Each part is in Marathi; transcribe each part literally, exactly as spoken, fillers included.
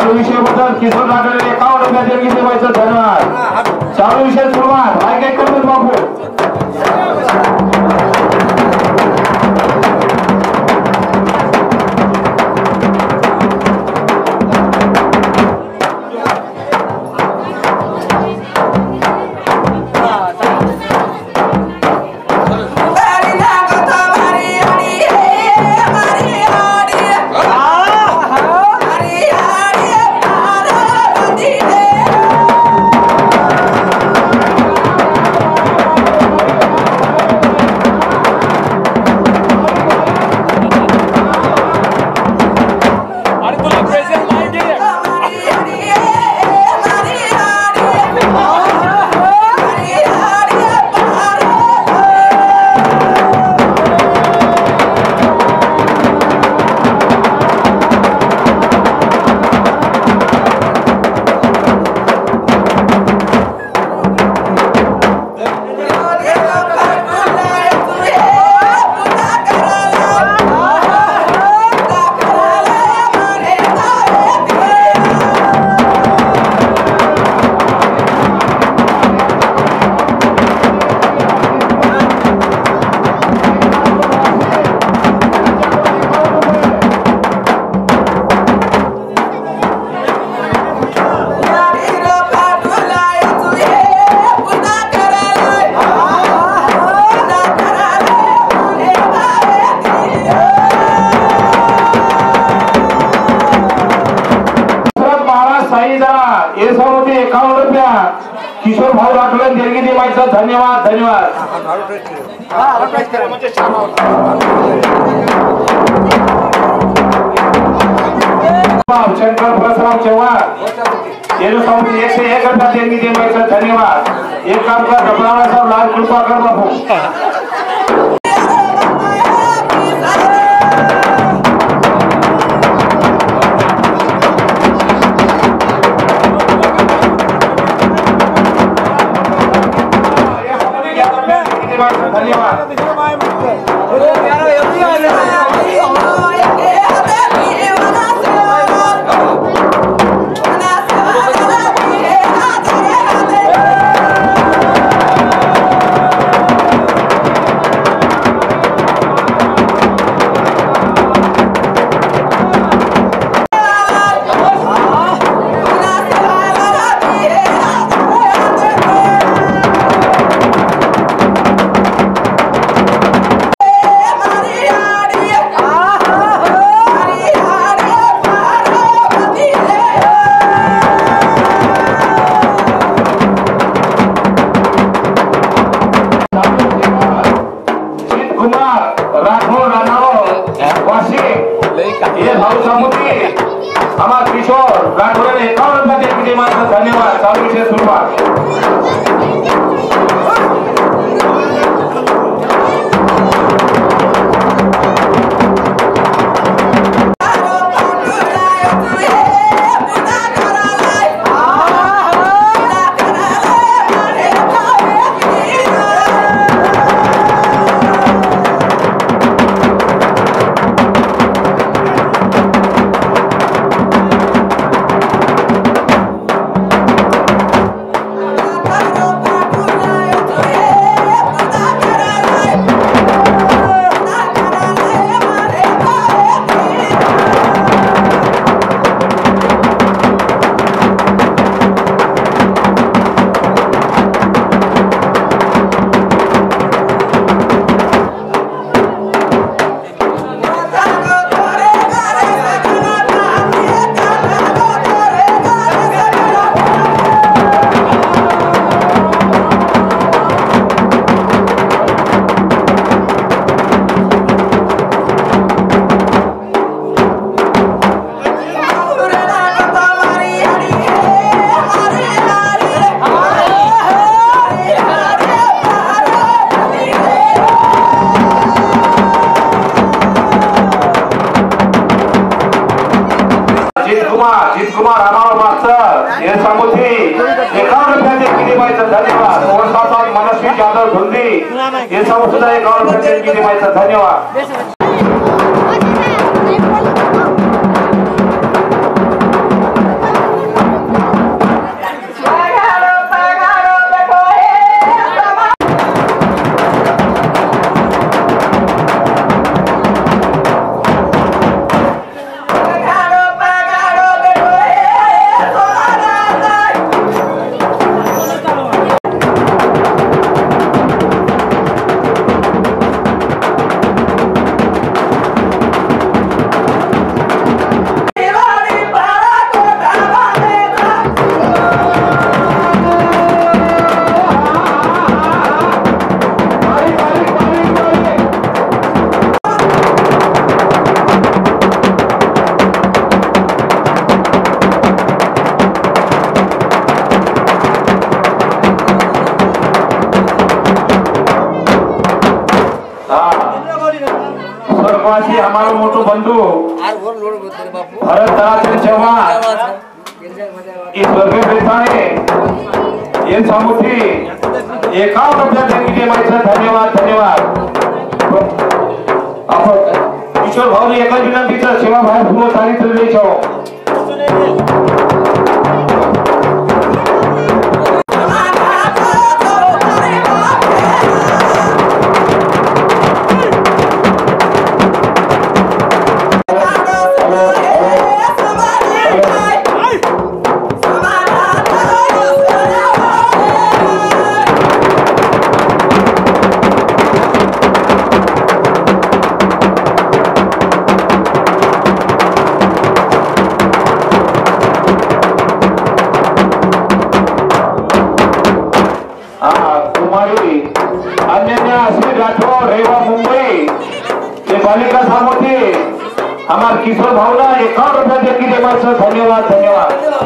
चालू विषय बद्दल किशोर राठोड एकावन्न रुपया देणगी देवायचं धन्यवाद. चालू विषय सुरुवात काय काय करतो बापू. एकावन्न रुपया किशोर भाऊ राठोड देणगी देवायचं धन्यवाद धन्यवाद. शंकर परसराम चव्हाण एकशे एक रुपया देणगी देवायचं धन्यवाद. एक काम कर डबलावा साहेब लाल कृपा कर बापू. हमारा किशोर राठोड ने एकावन्न रुपया देणगी देवायचं धन्यवाद. चालू विषय सुरुवात. अजित कुमार रामाराव मास्तर ये सामुथी एकावन्न रुपया देणगी देवायचं धन्यवाद. मोहन मनस्वी जाधव धुंदी ये सुद्धा एकावन्न रुपया देणगी देवायचं धन्यवाद. आम्हाला मोठो बंधू भरत तराचंद चव्हाण ईश्वर बेताने ये सामुथी एकावन्न रुपया देणगी माहिती धन्यवाद धन्यवाद आपण किशोर भाऊनी एका विनंतीचा सेवा बाहेर पूर्ण सांगितलेली छो हमार किशोर भावना एकावन्न रुपया देणगी देवायचं धन्यवाद धन्यवाद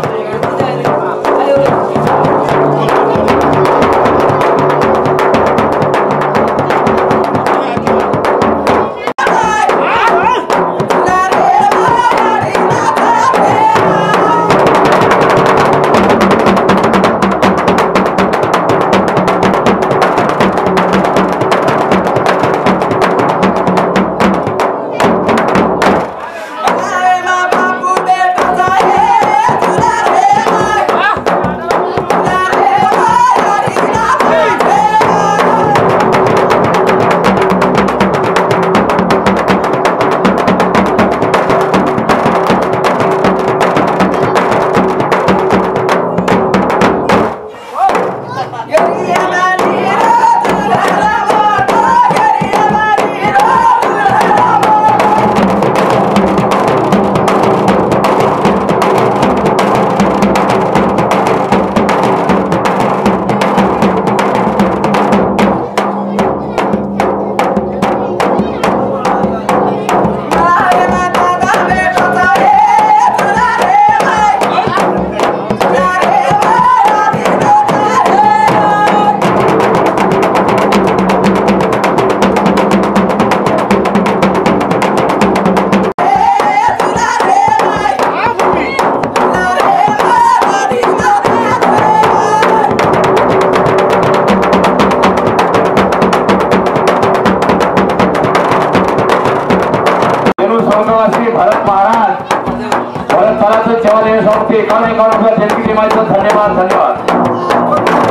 भरत महाराज भरत तराचंद चव्हाण एकावन्न एकावन्न रुपया देणगी देवायचं धन्यवाद धन्यवाद